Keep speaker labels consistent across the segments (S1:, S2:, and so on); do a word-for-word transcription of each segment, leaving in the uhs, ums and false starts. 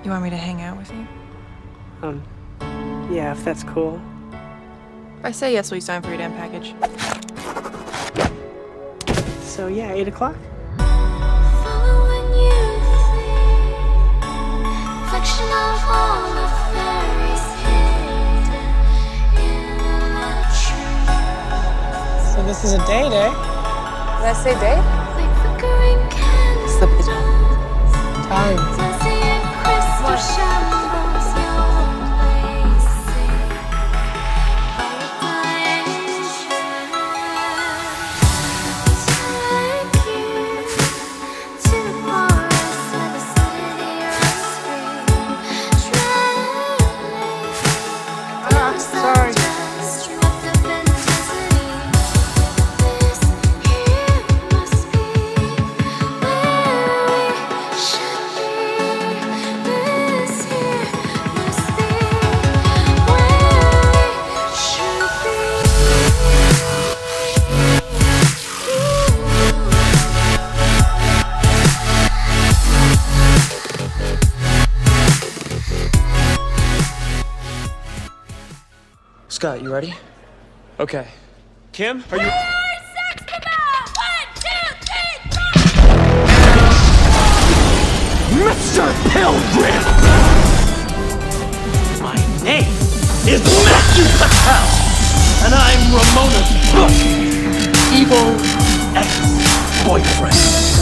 S1: You want me to hang out with you?
S2: Um, yeah, if that's cool.
S1: If I say yes, will you sign for your damn package?
S2: So yeah, eight o'clock? So this is a date, eh?
S1: Did I say date? Slip the tongue.
S2: Time.
S1: Sorry.
S3: Scott, you ready? Okay. Kim, are you...
S4: Mister Pilgrim! My name is Matthew Patel, and I'm Ramona's book, evil ex-boyfriend.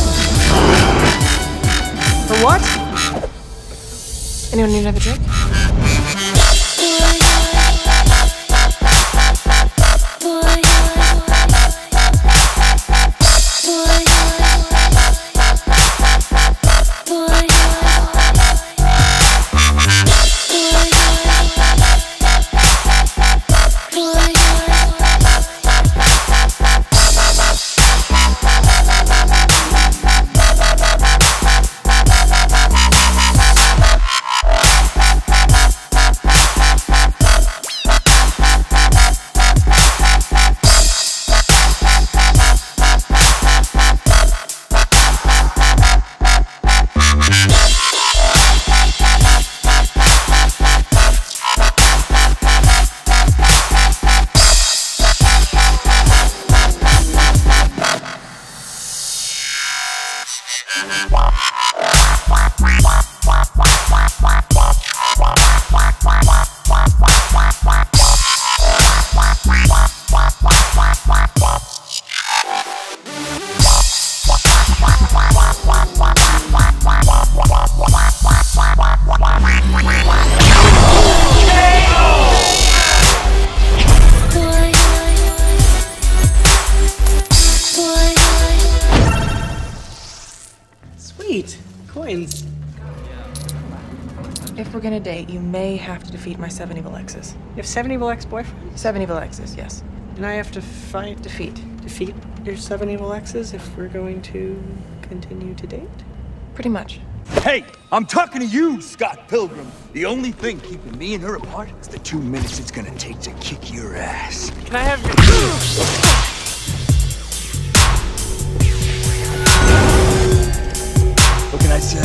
S1: For what? Anyone need another drink?
S2: Sweet. Coins.
S1: If we're gonna date, you may have to defeat my seven evil exes.
S2: You have seven evil ex-boyfriends?
S1: Seven evil exes, yes.
S2: And I have to fight...
S1: Defeat.
S2: Defeat your seven evil exes if we're going to continue to date?
S1: Pretty much.
S4: Hey, I'm talking to you, Scott Pilgrim. The only thing keeping me and her apart is the two minutes it's gonna take to kick your ass.
S2: Can I have your...
S4: What can I say?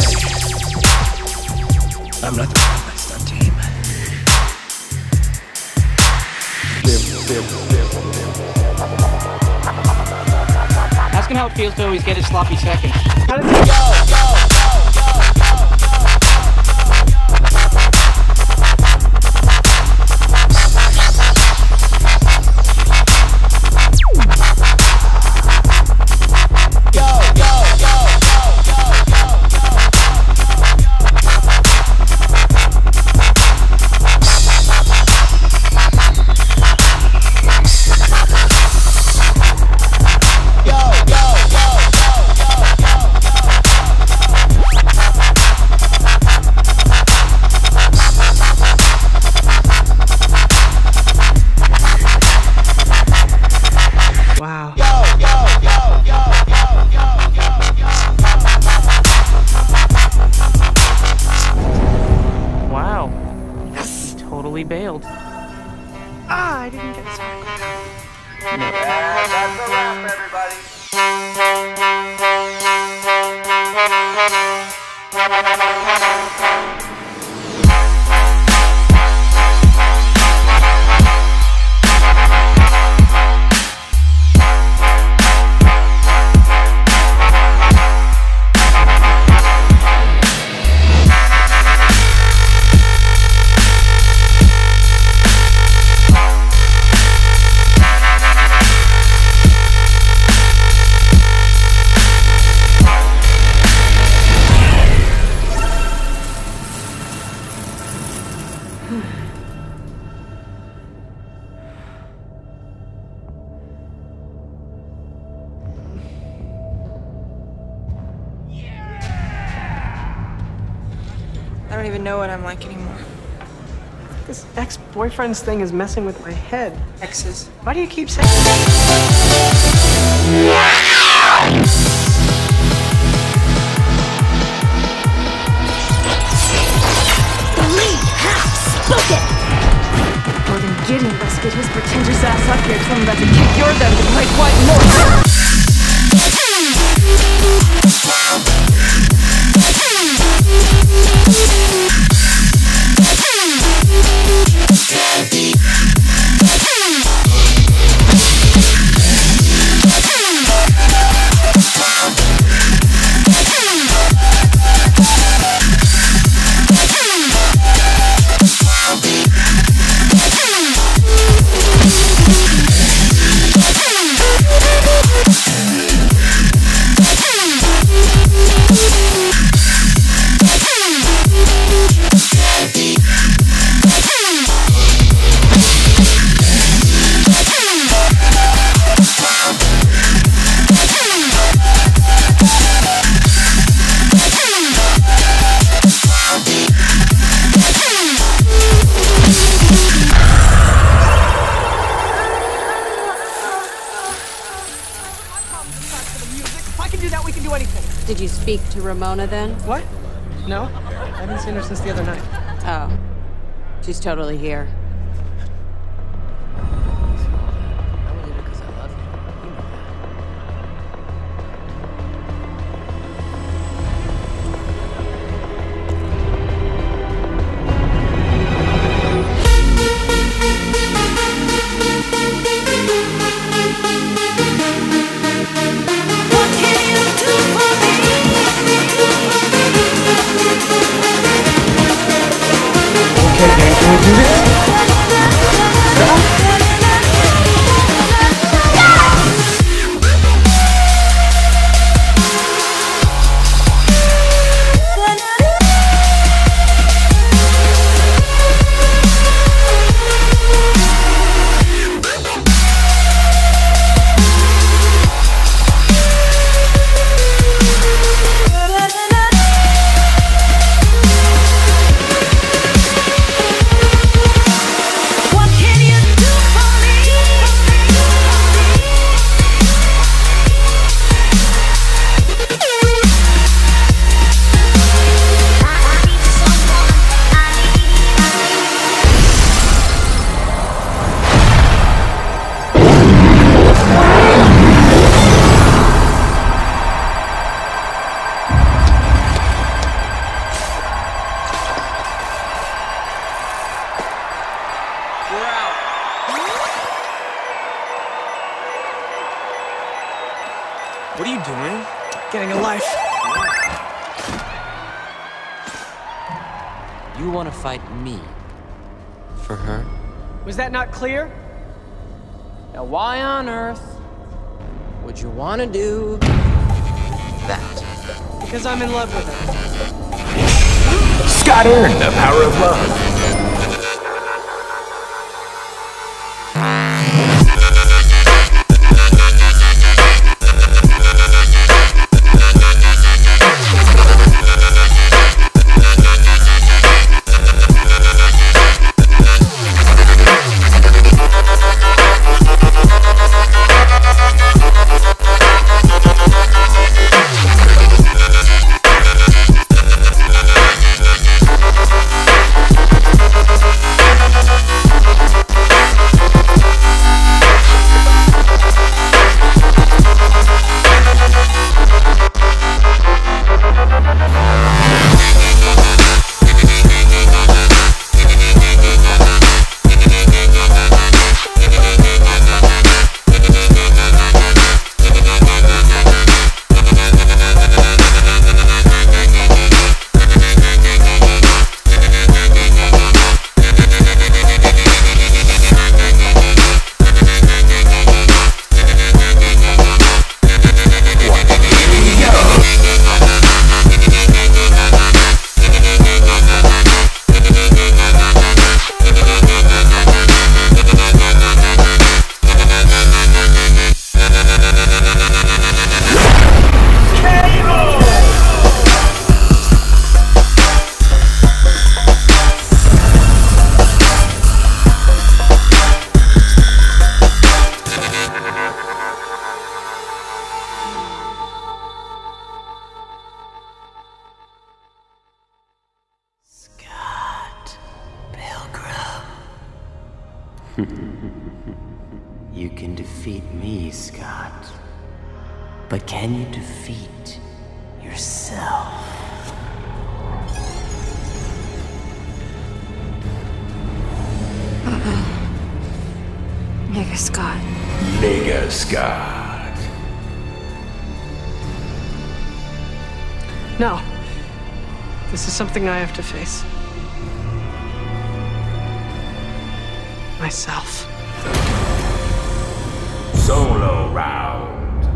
S4: I'm not the one that's on team.
S5: Ask him how it feels to always get his sloppy seconds.
S2: How does it go? Go! Wow.
S5: Wow. He totally bailed.
S2: Ah, I didn't get started.
S6: And that's a wrap, everybody.
S1: I don't even know what I'm like anymore.
S2: This ex-boyfriend's thing is messing with my head.
S1: Exes.
S2: Why do you keep saying that?
S7: More than Gideon best get his pretentious ass up here. Tell him about to kick your them to break white more.
S8: Did you speak to Ramona then?
S2: What? No, I haven't seen her since the other night.
S8: Oh. She's totally here.
S3: What are you doing?
S2: Getting a life.
S9: You want to fight me for her?
S2: Was that not clear?
S5: Now why on earth would you want to do
S9: That.
S2: Because I'm in love with her.
S4: Scott earned the power of love.
S10: You can defeat me, Scott. But can you defeat yourself?
S7: Mega Scott.
S4: Mega Scott.
S2: No. This is something I have to face. Myself.
S4: Solo round.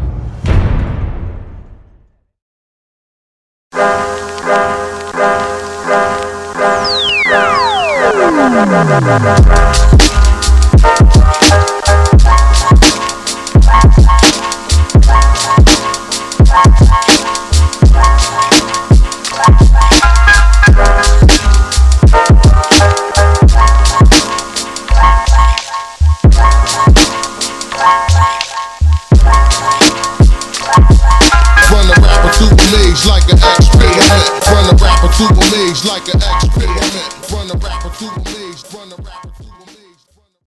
S11: Like an experiment, run a rapper to a maze like an experiment, run a rapper to a maze, run a rapper to